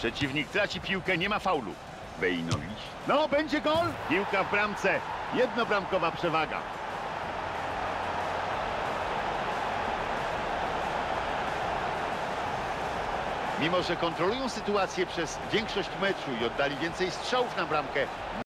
Przeciwnik traci piłkę, nie ma faulu. Bejnowicz. No, będzie gol. Piłka w bramce. Jednobramkowa przewaga. Mimo że kontrolują sytuację przez większość meczu i oddali więcej strzałów na bramkę,